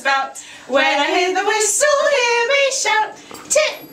spout. When I hear the whistle, hear me shout. Tit